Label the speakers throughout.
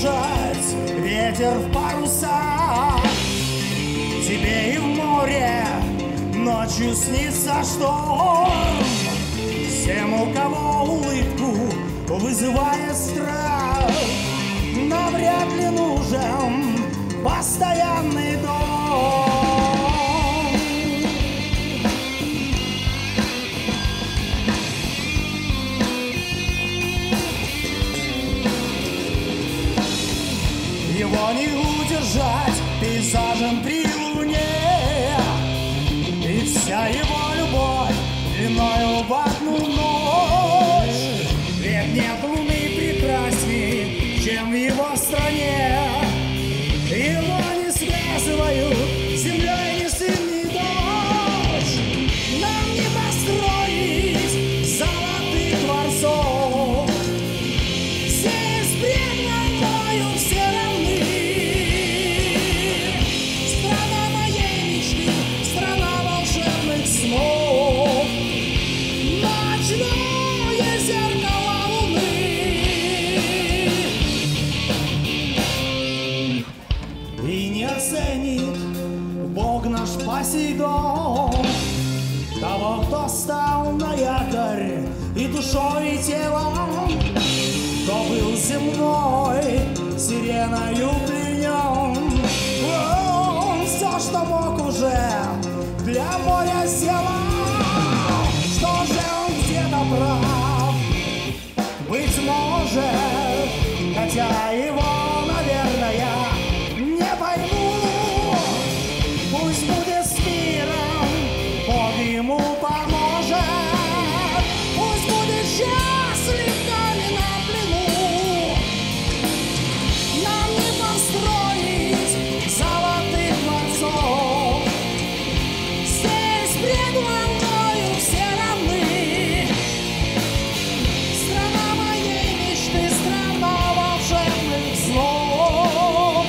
Speaker 1: удержать ветер в парусах. Тебе и в море ночью снится шторм. Всем, у кого улыбку вызывает страх, навряд ли нужен постоянный дом. Его не удержать пейзажем при луне, и вся его любовь длиною в одну ночь. Ведь нет луны прекрасней, чем в его стране. Его не связывают с землей ни сын, ни дочь. Нам не построить золотых дворцов. Здесь пред мною все равны. Страна моей мечты, страна волшебных снов. Ночное зеркало луны. И не оценит Бог наш Посейдон того, кто стал на якорь и душой, и телом, кто был земной сиреною пленен. Он все, что мог, уже для моря сделал. Что же он где-то прав? Быть может, хотя его, наверное, не пойму. Пусть будет с миром, Бог ему поможет. Пусть будет счастлив нами на плену. Нам не построить золотых дворцов. Здесь пред мною все равны. Страна моей мечты, страна волшебных снов.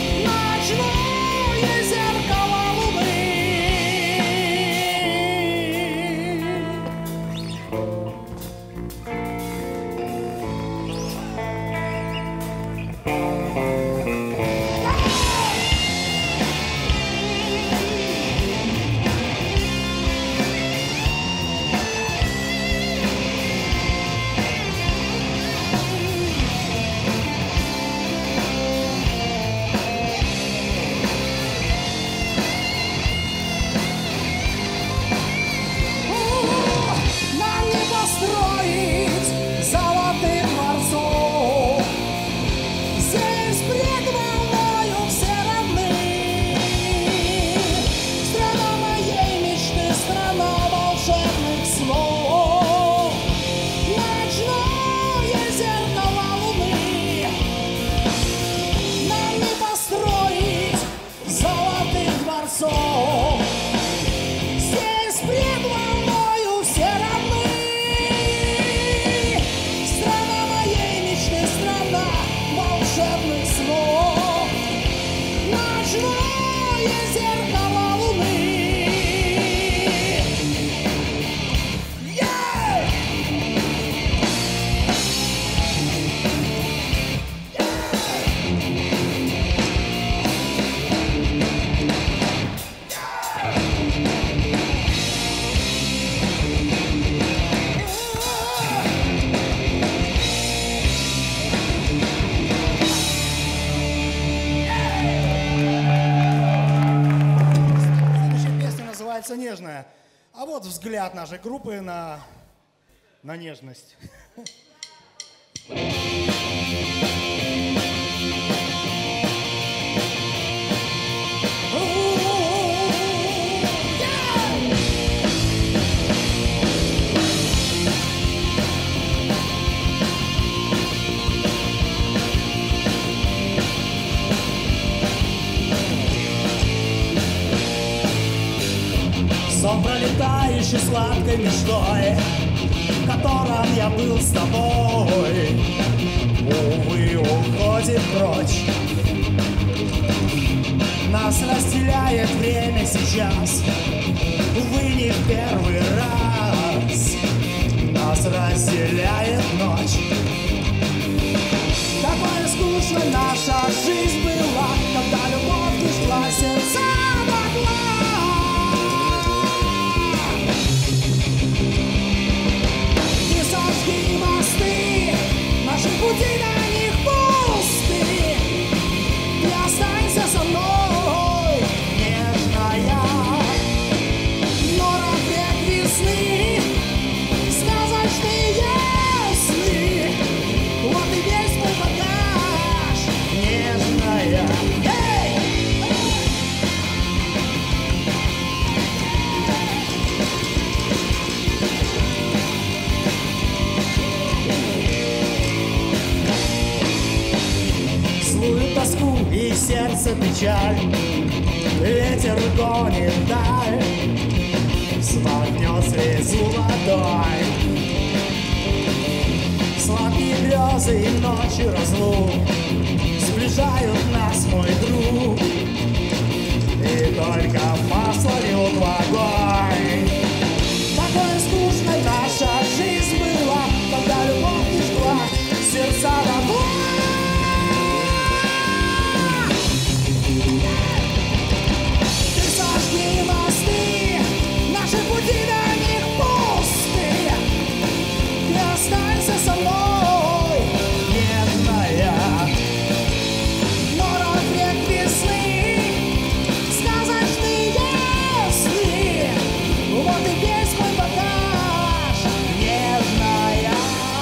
Speaker 1: Ночное зеркало луны. Нам не построить золотых дворцов. Здесь пред мною все равны. Страна моей мечты, страна волшебных снов. Ночное зеркало луны. Нам не построить золотых дворцов. Здесь пред мною все равны. Страна моей мечты, страна волшебных снов. Ночное зеркало луны. Следующая песня называется «Нежная». А вот взгляд нашей группы на нежность. Сон, пролетающий сладкой мечтой, в котором я был с тобой, увы, уходит прочь. Нас разделяет время сейчас, увы, не в первый раз. Нас разделяет ночь. Такое скучное
Speaker 2: скучной наша жизнь была, когда любовь не жгла сердца дотла. Не сожги мосты, наши пути на них пусты. Ты останься со мной, нежная. Норов век весны, сказочные ясны. Вот и весь мой багаж, нежная. Злую тоску и сердце печаль ветер гонит вдаль, смахнет слезу водой. Сладкие грезы и ночи разлук сближают нас, мой друг, и только масло льют в огонь. Такой скучной наша жизнь была, когда любовь не жгла сердца дотла. Ты сожги мосты, наши пути на них пусты. Ты останься со мной, нежная. Норов век весны, сказочные ясны. Вот и весь мой багаж, нежная.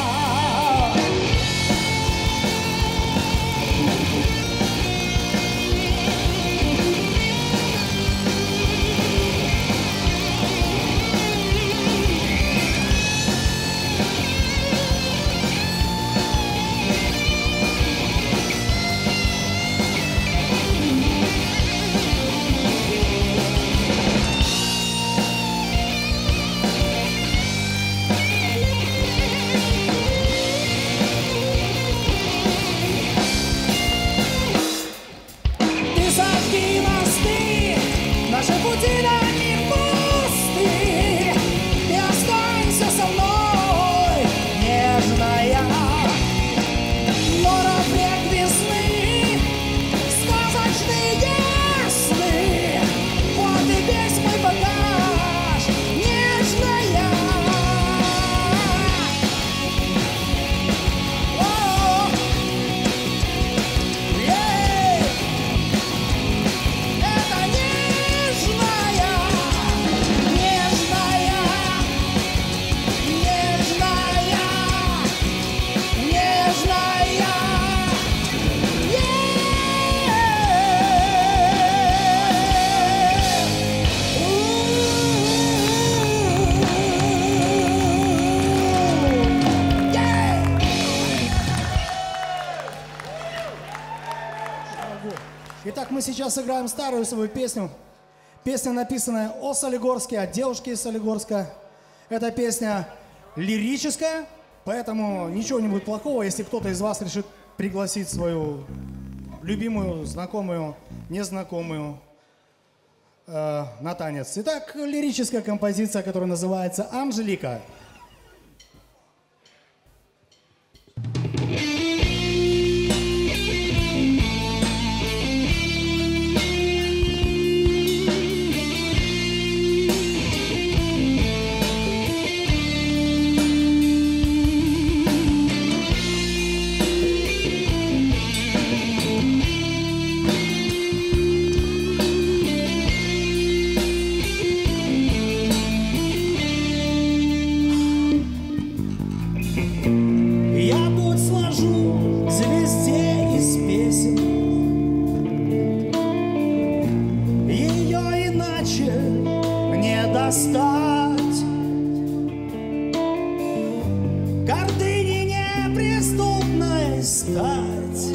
Speaker 2: Ты сожги мосты, наши пути на них пусты. Ты останься со мной, нежная. Норов век весны, сказочные ясны. Вот и весь мой багаж, нежная. О, ей! Это нежная, нежная, нежная, нежная.
Speaker 1: Итак, мы сейчас сыграем старую свою песню. Песня, написанная о Солигорске, о девушке из Солигорска. Эта песня лирическая, поэтому ничего не будет плохого, если кто-то из вас решит пригласить свою любимую, знакомую, незнакомую на танец. Итак, лирическая композиция, которая называется «Анжелика».
Speaker 2: Я путь сложу звезде из песен, ее иначе не достать. Гордыне неприступной стать,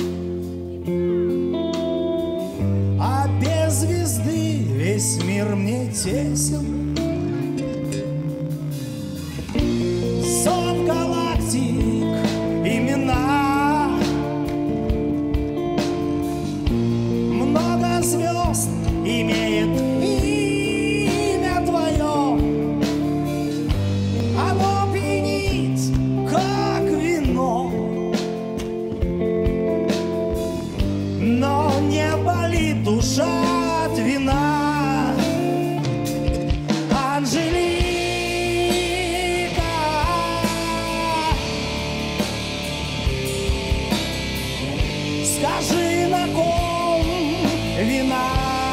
Speaker 2: а без звезды весь мир мне тесен. Зов галактик, имена, много звезд имеет имя твое. Оно пьянит, как вино. Скажи, на ком вина,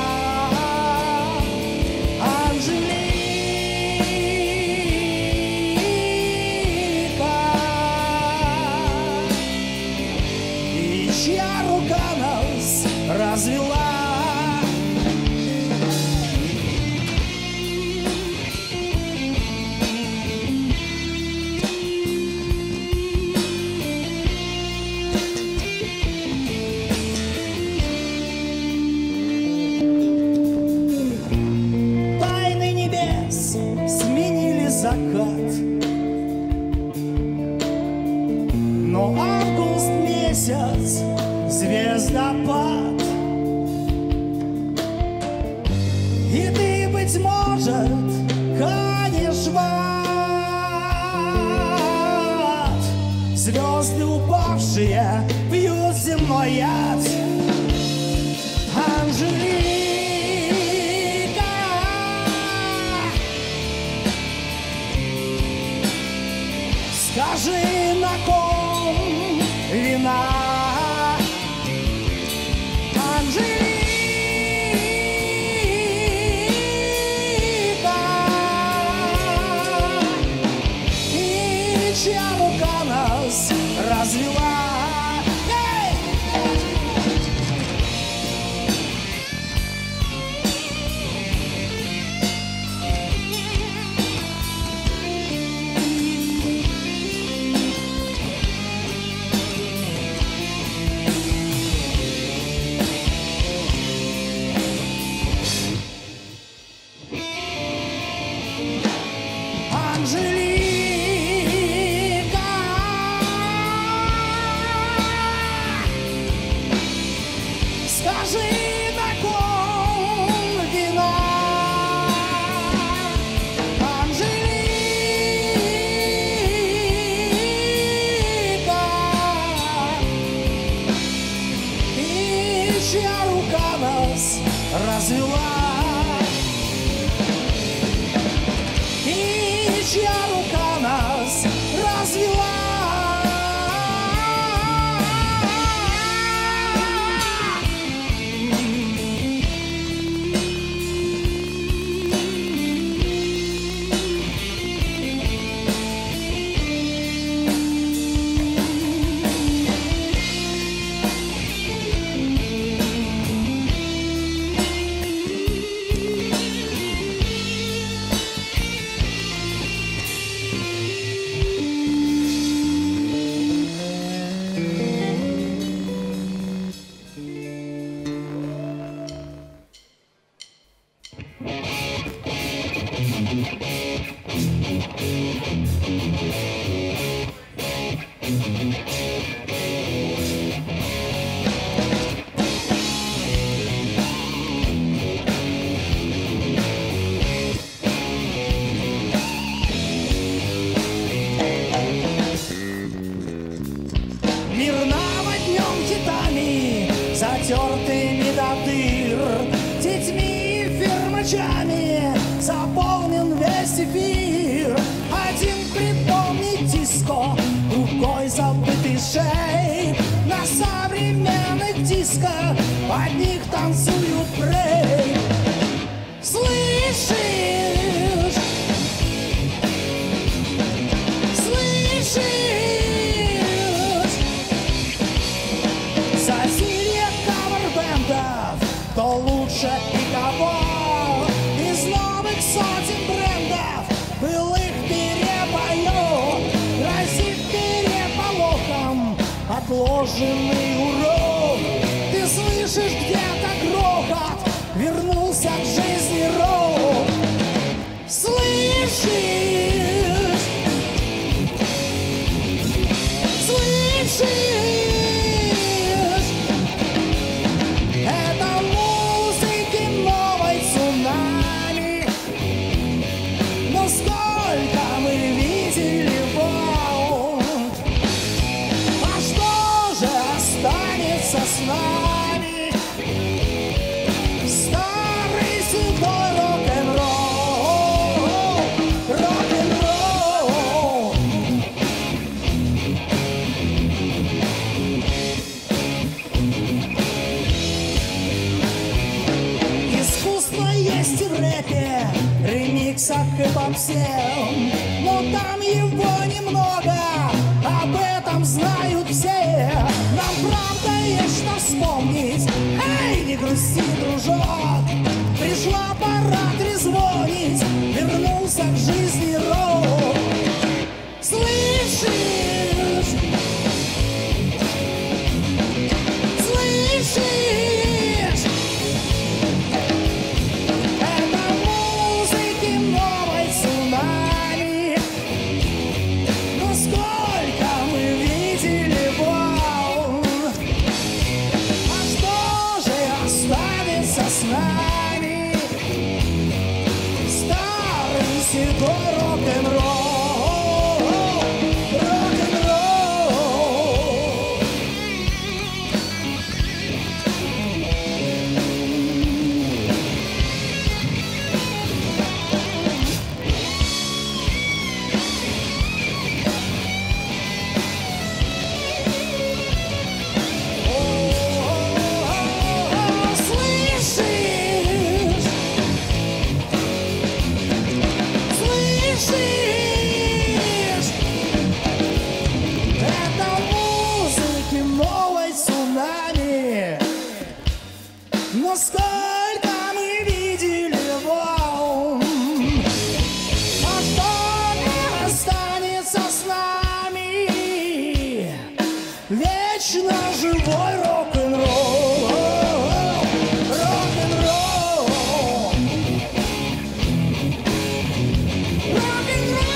Speaker 2: Анжелика, и чья рука нас развела? Закат, но август месяц, звездопад, и ты, быть может, канешь в ад. Звезды упавшие пьют земной яд. Анжелика, скажи, на ком вина, Анжелика, и чья рука нас развела? Анжелика, скажи, на ком вина, Анжелика, и чья рука нас развела? Чья рука нас развела? Мир наводнен китами, затертыми до дыр, детьми и фермачами заполнен весь эфир. Один припомнит диско, другой забытый шей. На современных дисках под них танцуют брейк. Слышишь? Слышишь? Засилье кавер-бендов, кто лучше и кого? Из новых сотен брендов былых перепоет, грозит переполохом отложенный урок. Ты слышишь где-то грохот, вернулся к жизни рок. Слышишь? Слышишь? Это музыки новой цунами. Но сколько мы видели волн, а что же останется с нами? Старый седой рок-н-ролл, рок-н-ролл. по всем, но там его немного, об этом знают все. Нам правда есть что вспомнить. Эй, не грусти, дружок, пришла пора трезвонить, вернулся к жизни рок. Слышишь? Слышишь? Это музыки новой цунами. Но сколько мы видели волн. А что же останется с нами? Старый седой рок-н-ролл. Но сколько мы видели волн. А что останется с нами? Вечно живой рок-н-ролл. Рок-н-ролл. Рок-н-ролл.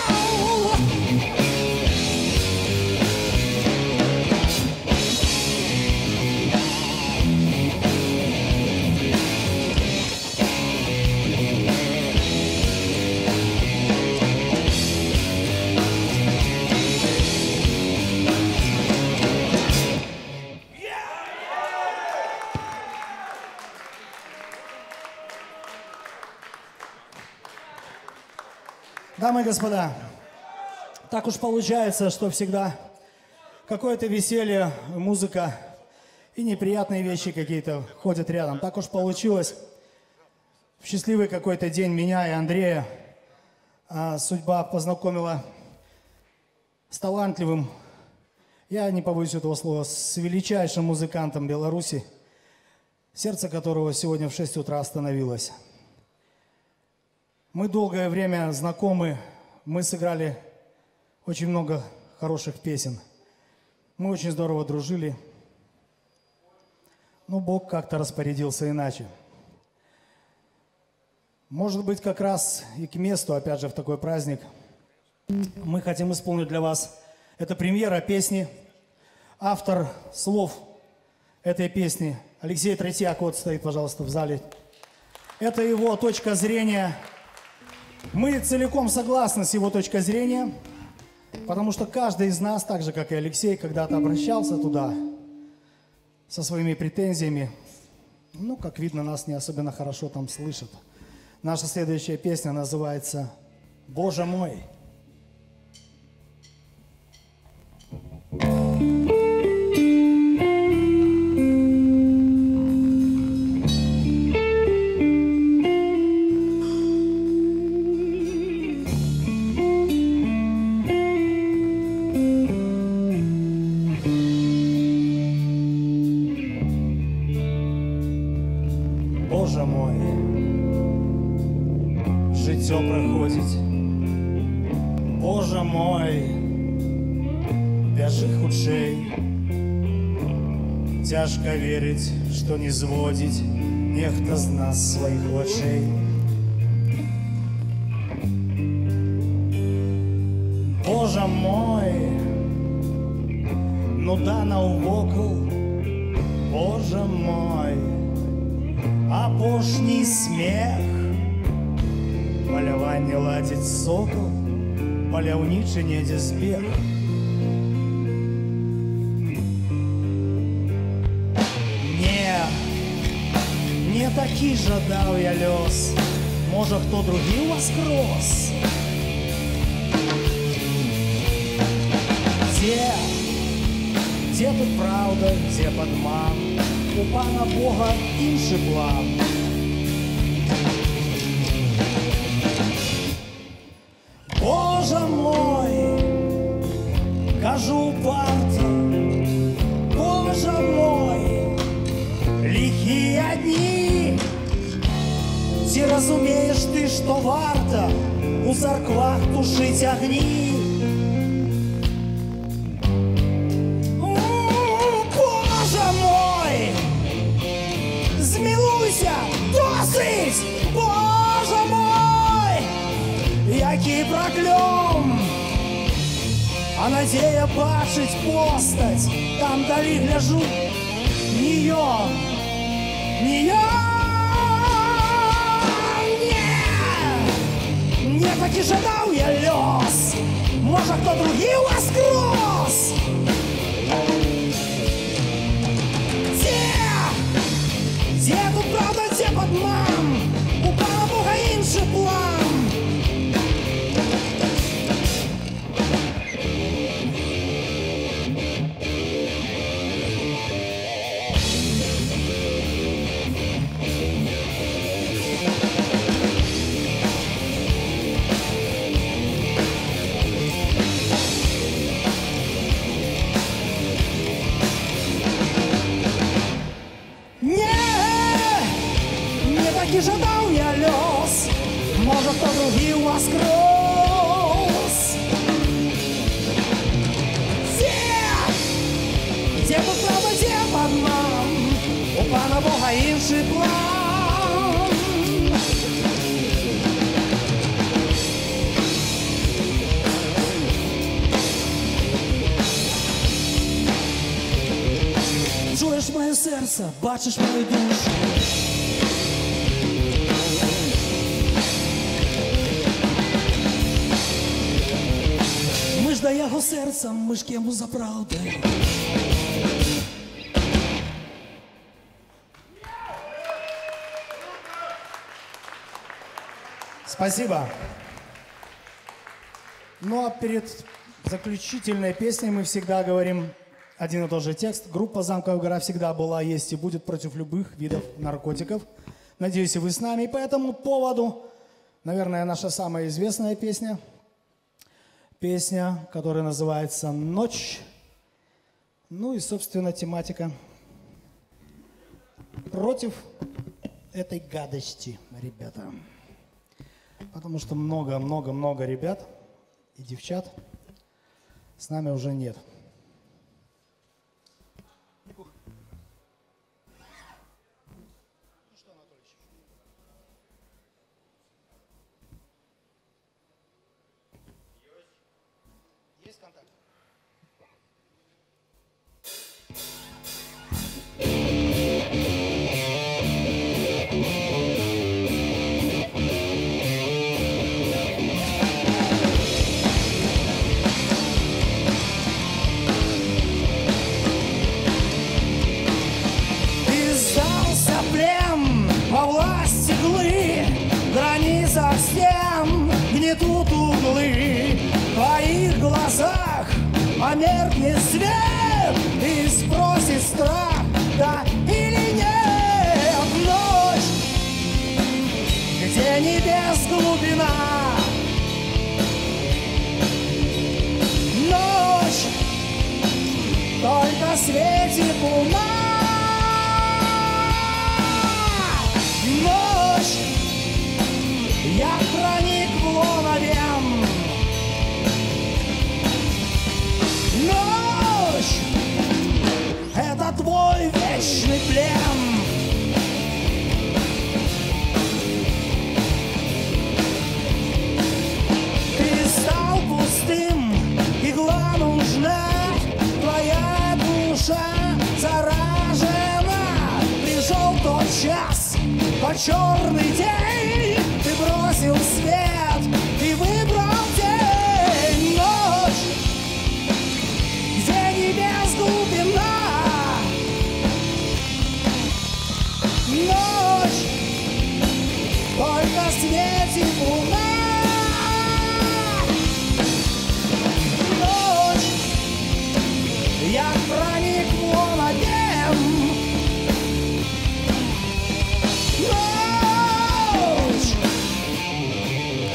Speaker 1: Дамы и господа, так уж получается, что всегда какое-то веселье, музыка и неприятные вещи какие-то ходят рядом. Так уж получилось. В счастливый какой-то день меня и Андрея судьба познакомила с талантливым, я не побоюсь этого слова, с величайшим музыкантом Беларуси, сердце которого сегодня в 6 утра остановилось. Мы долгое время знакомы, мы сыграли очень много хороших песен. Мы очень здорово дружили, но Бог как-то распорядился иначе. Может быть, как раз и к месту, опять же, в такой праздник, мы хотим исполнить для вас, это премьера песни. Автор слов этой песни Алексей Третьяк, вот стоит, пожалуйста, в зале. Это его точка зрения. Мы целиком согласны с его точкой зрения, потому что каждый из нас, так же, как и Алексей, когда-то обращался туда со своими претензиями. Ну, как видно, нас не особенно хорошо там слышат. Наша следующая песня называется «Боже мой». Боже мой, життя проходить. Боже мой, бяжи худшей. Тяжко верить, что не зводить нехто з нас своих очей. Боже мой, ну да навокал, Боже мой, апошній смех, поляванне ладить сокол, паляўнічы недзе збег. Не такі жадаў я лёс, можа хто другі ўваскрос. Где тут правда, где падман? У пана Бога іншы план.
Speaker 2: кажу варто, Боже мой, лихие дни. Ці розумієш ти, що варто у церквах тушить огні. Боже мой, змилуйся, досить, Боже мой, який прокльон. А надея бачить постать, там дали гляжу, нее, не, так и жадал я лёс, может, кто другий воскрес. Де тут правда, де подман, у Пана Бога інший план. Не жадал я лёс, может, кто другий воскрес. Где тут правда, где обман, у Пана Бога інший план. Чуєш моє серце, бачиш мою душу. Ми ж до його серця, ми ж кему за правду.
Speaker 1: Спасибо. Ну а перед заключительной песней мы всегда говорим один и тот же текст. Группа «Замковая гора» всегда была, есть и будет против любых видов наркотиков. Надеюсь, и вы с нами. И по этому поводу, наверное, наша самая известная песня. Песня, которая называется «Ночь». Ну и, собственно, тематика против этой гадости, ребята. Потому что много ребят и девчат с нами уже нет. Есть контакт?
Speaker 2: Ты сдался в плен во власть иглы, граница стен гнетут углы. В твоих глазах померкнет свет и спросит страх, да или нет. Ночь, где небес глубина, ночь, только светит луна. Ночь, я проник в лоно вен. Ночь, это твой вечный плен. Ты стал пустым, игла нужна, твоя душа заражена. Пришел тот час, тот черный день, ты бросил свет и выбрал день. Ночь, где небес глубина, ночь, только светит луна. Ночь, я проник в лоно вен. Ночь,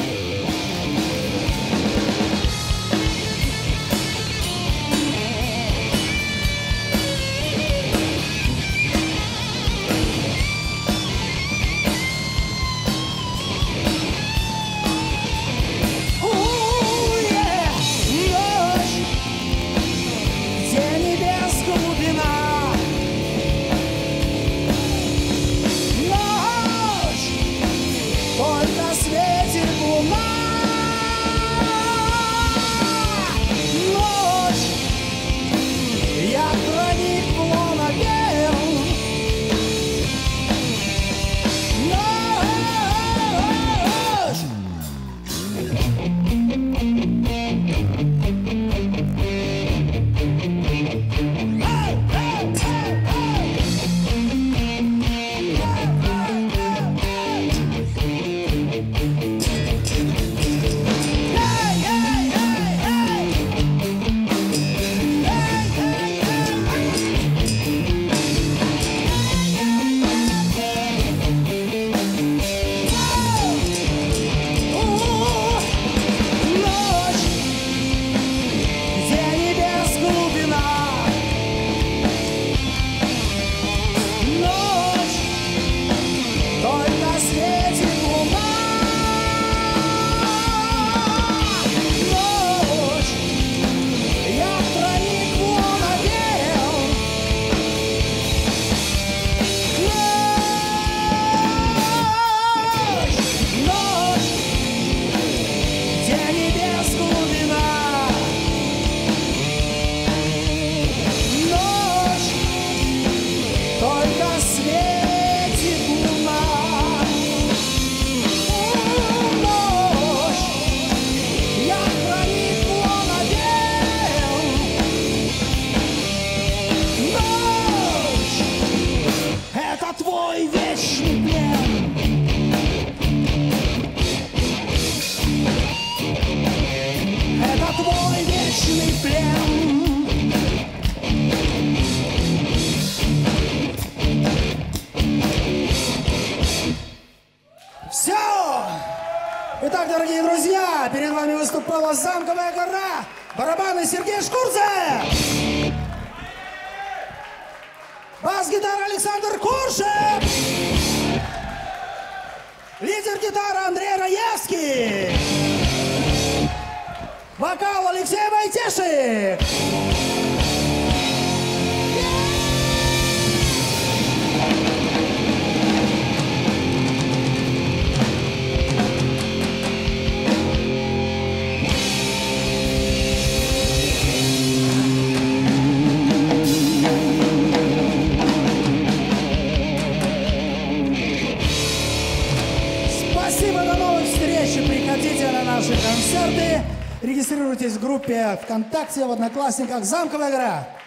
Speaker 1: снова Замковая гора. Барабаны Сергей Шкурзе. Бас-гитара Александр Куршев. Лидер-гитара Андрей Раевский. Вокал Алексей Войтешик. Спасибо, до новых встреч и приходите на наши концерты. Регистрируйтесь в группе ВКонтакте, в Одноклассниках «Замковая гора».